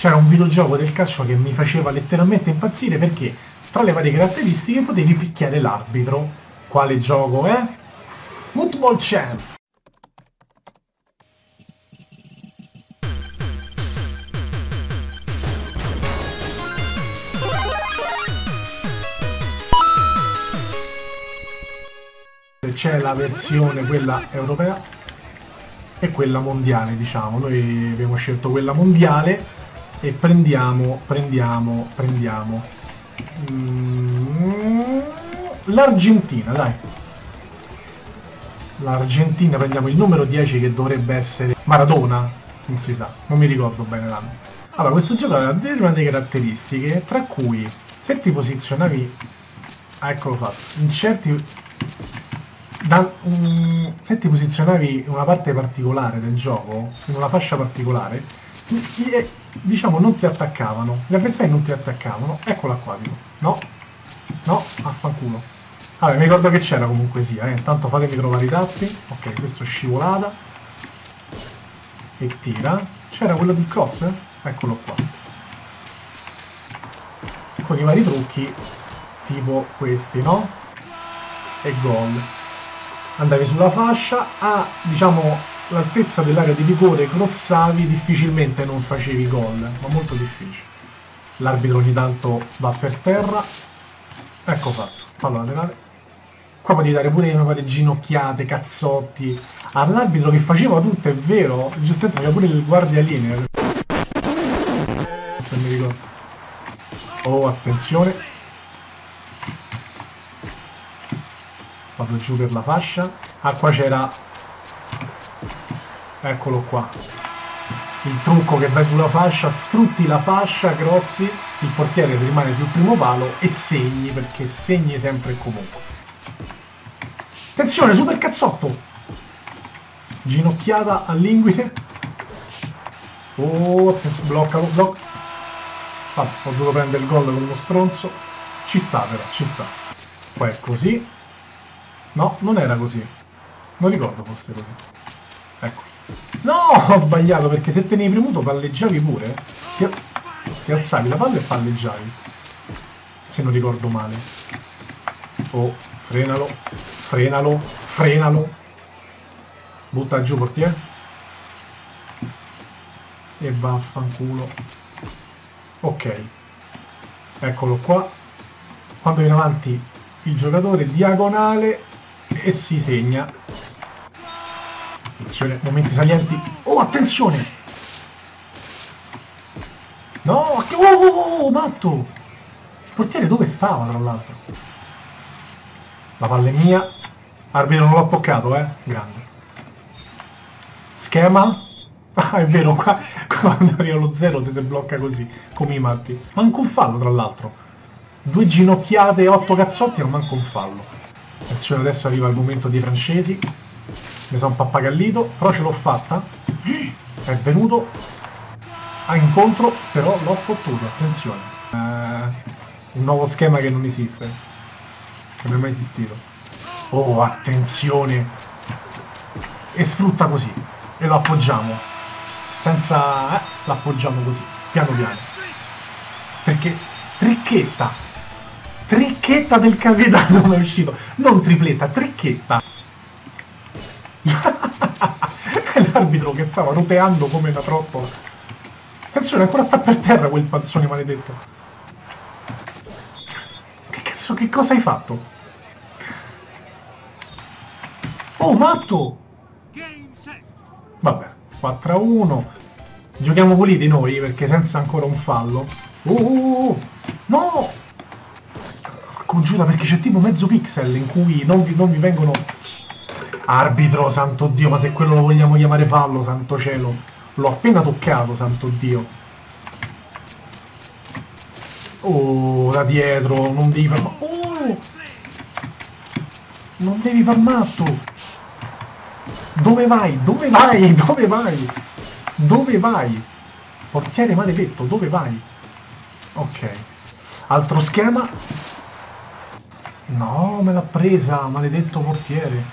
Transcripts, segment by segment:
c'era un videogioco del calcio che mi faceva letteralmente impazzire perché tra le varie caratteristiche potevi picchiare l'arbitro. Quale gioco è? Football Champ! C'è la versione quella europea e quella mondiale, diciamo. Noi abbiamo scelto quella mondiale e prendiamo l'Argentina, dai. L'Argentina, prendiamo il numero 10 che dovrebbe essere Maradona, non si sa, non mi ricordo bene l'anno. Allora, questo gioco aveva determinate caratteristiche, tra cui se ti posizionavi, eccolo fatto, in certi se ti posizionavi in una parte particolare del gioco, in una fascia particolare, diciamo non ti attaccavano, gli avversari non ti attaccavano, eccola qua, tipo. No, affanculo. Vabbè, mi ricordo che c'era comunque sia, intanto fatemi trovare i tasti. Ok, questo è scivolata e tira. C'era quello del cross? Eccolo qua. Con i vari trucchi tipo questi, no? E gol. Andavi sulla fascia, a diciamo l'altezza dell'area di rigore, crossavi, difficilmente non facevi gol, ma molto difficile. L'arbitro ogni tanto va per terra, ecco fatto, fallo laterale. Qua potevi dare pure una varie ginocchiate, cazzotti all'arbitro che faceva tutto, è vero, giustamente faceva pure il guardia linea. Se mi ricordo. Oh, attenzione. Vado giù per la fascia. Ah, qua c'era, eccolo qua, il trucco che vai sulla fascia, sfrutti la fascia, crossi, il portiere si rimane sul primo palo e segni, perché segni sempre e comunque. Attenzione, super cazzotto, ginocchiata all'inguine. Oh, attenzione, blocca. Ah, ho dovuto prendere il gol con uno stronzo. Ci sta però, ci sta. Poi è così. No, non era così. Non ricordo fosse così. Ecco. No, ho sbagliato, perché se tenevi premuto palleggiavi pure. Ti alzavi la palla e palleggiavi. Se non ricordo male. Oh, frenalo. Butta giù portiere. E vaffanculo. Ok. Eccolo qua. Quando viene avanti il giocatore, diagonale, e si segna. Attenzione, momenti salienti. Oh, attenzione! No, che... Oh, matto! Il portiere dove stava, tra l'altro? La palla è mia. Arbitro, non l'ho toccato, grande. Schema. Ah, è vero, qua quando arriva lo 0 ti si blocca così, come i matti. Manco un fallo, tra l'altro. 2 ginocchiate e 8 cazzotti, non manco un fallo. Attenzione, adesso arriva il momento dei francesi. Mi sono pappagallito, però ce l'ho fatta. È venuto a incontro, però l'ho fottuto, attenzione. Un nuovo schema che non esiste. Che non è mai esistito. Oh, attenzione. E sfrutta così. E lo appoggiamo. Senza... l'appoggiamo così, piano piano. Perché... Tricchetta del capitano è uscito. Non tripletta, tricchetta. L'arbitro che stava roteando come una trottola. Attenzione, ancora sta per terra quel panzone maledetto. Che cazzo, che cosa hai fatto? Oh, matto! Vabbè, 4-1. Giochiamo puliti noi, perché senza ancora un fallo. No! Congiura, perché c'è tipo mezzo pixel in cui non vi vengono... Arbitro, santo Dio, ma se quello lo vogliamo chiamare fallo, santo cielo. L'ho appena toccato, santo Dio. Oh, da dietro, non devi far... Oh! Non devi far matto! Dove vai? Dove vai? Dove vai? Dove vai? Portiere maledetto, dove vai? Ok. Altro schema. No, me l'ha presa, maledetto portiere.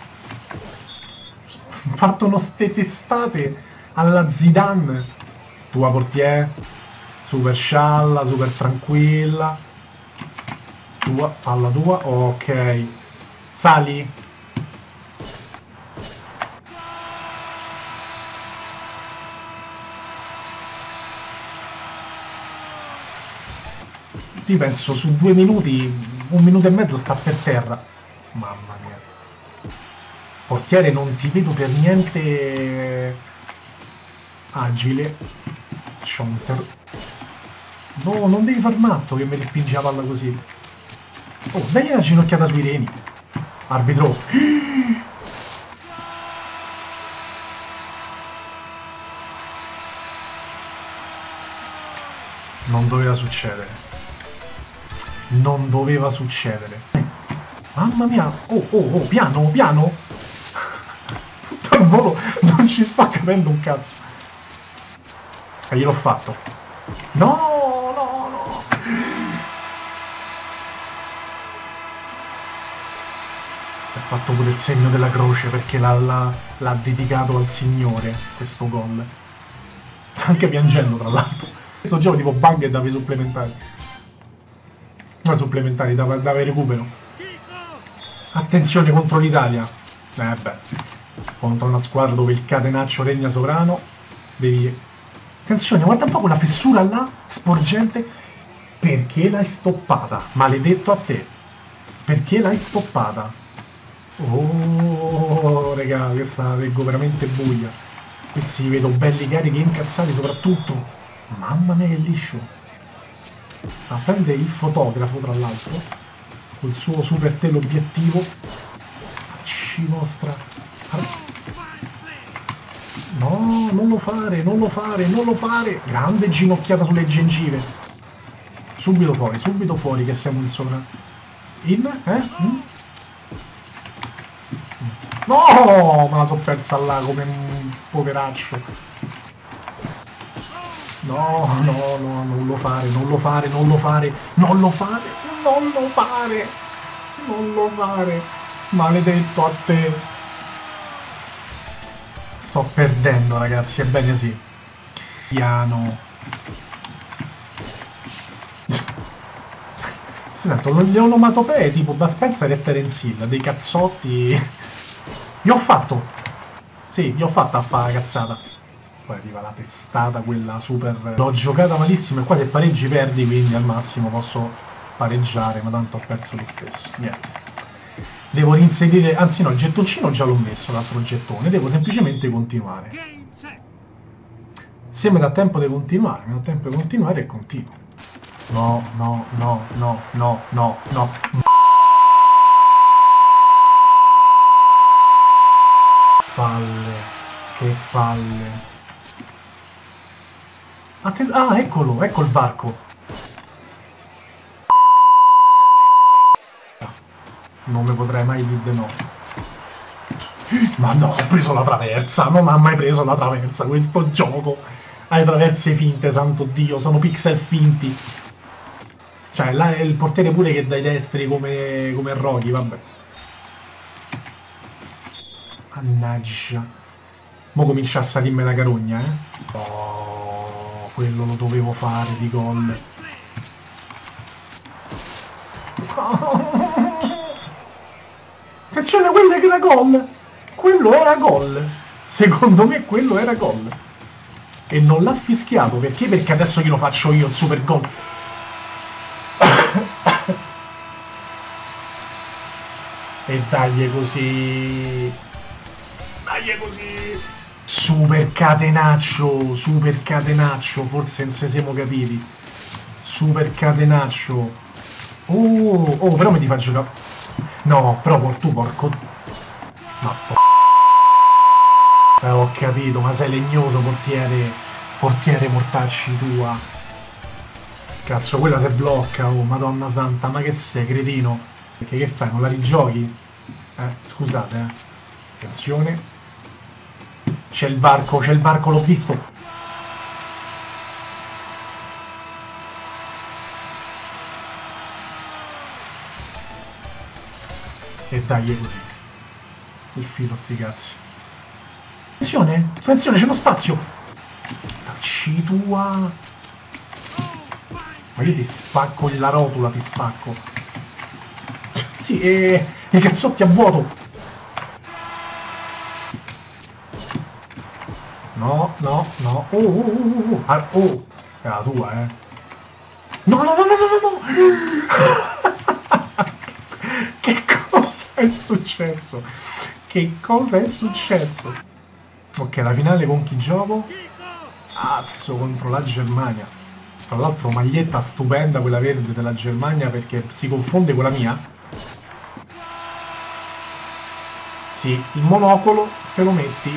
Partono ste testate alla Zidane. Tua portiere. Super scialla, super tranquilla. Tua, palla tua, ok. Sali. Io penso su 2 minuti, 1 minuto e mezzo sta per terra. Mamma mia. Portiere, non ti vedo per niente agile. C'ho un No, non devi far matto che mi respinge la palla così. Oh, dai una ginocchiata sui reni. Arbitro. Non doveva succedere. Non doveva succedere. Mamma mia. Oh, oh, oh, piano, piano. Tutto al volo non ci sta capendo un cazzo. E gliel'ho fatto. No, no, no. Si è fatto pure il segno della croce perché l'ha dedicato al Signore questo gol. Sta anche piangendo tra l'altro. Questo gioco tipo bug e dava i supplementari. No, supplementari, dava il recupero. Attenzione contro l'Italia. Beh. Contro una squadra dove il catenaccio regna sovrano. Devi... Attenzione, guarda un po' quella fessura là, sporgente. Perché l'hai stoppata? Maledetto a te. Perché l'hai stoppata? Oh, raga, questa la leggo veramente buia. Questi vedo belli carichi e incazzati soprattutto. Mamma mia che liscio. Sta a prendere il fotografo, tra l'altro, col suo super teleobiettivo. Ci mostra. No, non lo fare, non lo fare, non lo fare. Grande ginocchiata sulle gengive. Subito fuori che siamo in sopra. No, me la so persa là come un poveraccio. No, no, no, non lo fare, non lo fare, non lo fare, non lo fare, non lo fare, non lo fare. Maledetto a te. Sto perdendo, ragazzi, ebbene sì. Piano. Si sentono le onomatopee tipo Bud Spencer e Terence Hill, dei cazzotti. Gli ho fatto. Sì, gli ho fatta a fare la cazzata. Poi arriva la testata, quella super... L'ho giocata malissimo e qua se pareggi perdi, quindi al massimo posso pareggiare, ma tanto ho perso lo stesso. Niente. Devo reinserire... Anzi no, il gettoncino già l'ho messo, l'altro gettone. Devo semplicemente continuare. Se mi dà tempo di continuare, mi dà tempo di continuare e continuo. No, no, no, no, no, no, no. Palle. Che palle. Ah, eccolo, ecco il varco. Non mi potrei mai dire di no. Ma no, ho preso la traversa. Non mi ha mai preso la traversa questo gioco. Hai traverse finte, santo Dio. Sono pixel finti. Cioè, là è il portiere pure che dai destri come Rocky, vabbè. Mannaggia. Mo comincia a salirmi la carogna, Oh, quello lo dovevo fare di gol. Attenzione, quello che era gol! Quello era gol! Secondo me quello era gol. E non l'ha fischiato, perché? Perché adesso glielo faccio io il super gol. E dagli così. Dagli così. Super catenaccio, forse non se siamo capiti. Super catenaccio. Oh, però mi ti fa giocare. No, però tu porco... No, ho capito, ma sei legnoso, portiere. Portiere mortacci tua. Cazzo, quella se blocca, oh, madonna santa, ma che sei, cretino? Perché che fai, non la rigiochi? Scusate, Attenzione. C'è il varco, l'ho visto. E dai, così. Il filo, sti cazzi. Attenzione, attenzione, c'è uno spazio. Porci tua! Ma io ti spacco la rotula, ti spacco. Sì, e i cazzotti a vuoto. No, no, no. Oh. È la tua, eh. No, no, no, no, no, no. Che cosa è successo? Che cosa è successo? Ok, la finale con chi gioco? Cazzo, contro la Germania. Tra l'altro maglietta stupenda quella verde della Germania perché si confonde con la mia. Sì, il monocolo te lo metti.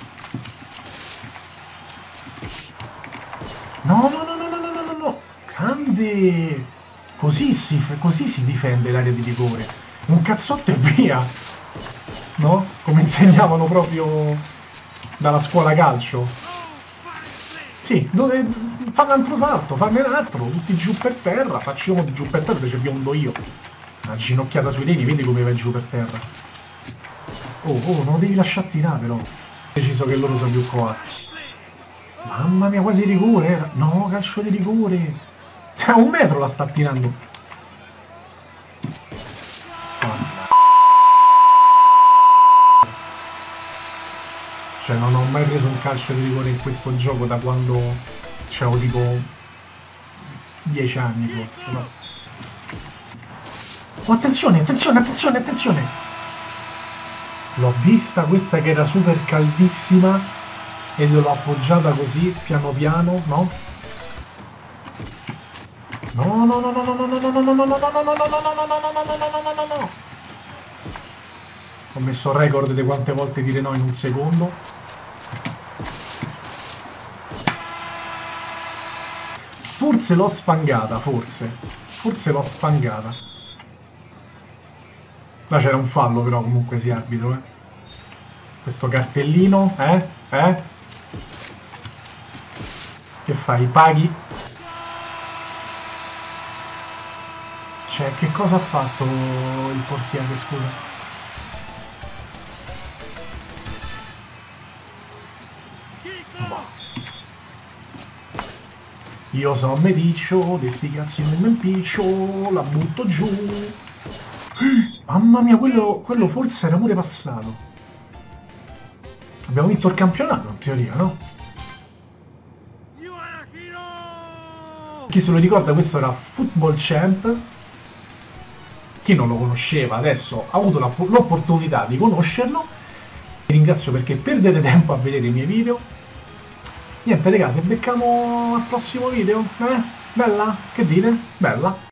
No, no, no, no, no, no, no, no. Grande. Così si difende l'area di rigore. Un cazzotto e via. No? Come insegnavano proprio dalla scuola calcio. Sì, fa un altro salto, farne un altro, tutti giù per terra, facciamo di giù per terra, invece biondo io. Una ginocchiata sui reni, vedi come vai giù per terra. Oh, non devi lasciare tirare però. Ho deciso che loro sono più coatti. Mamma mia, quasi rigore. No, calcio di rigore. A 1 metro la sta tirando. Cioè non ho mai preso un calcio di rigore in questo gioco da quando c'avevo tipo 10 anni forse, no? Oh, attenzione, attenzione, attenzione, attenzione! L'ho vista questa che era super caldissima e gliel'ho appoggiata così, piano piano, no? No, no, no, no, no, no, no, no, no, no, no, no, no, no, no, no, no, no, no. Ho messo il record di quante volte dire no in un secondo. Forse l'ho spangata, forse l'ho spangata. Là c'era un fallo però comunque sia arbitro, eh. Questo cartellino, eh? Che fai? Paghi? Cioè, che cosa ha fatto il portiere, scusa? Io sono meticcio, di sti cazzi non mi impiccio, la butto giù. Mamma mia, quello forse era pure passato. Abbiamo vinto il campionato, in teoria, no? Chi se lo ricorda, questo era Football Champ. Chi non lo conosceva adesso ha avuto l'opportunità di conoscerlo. Vi ringrazio perché perdete tempo a vedere i miei video. Niente ragazzi, becchiamo al prossimo video, eh? Bella? Che dite? Bella?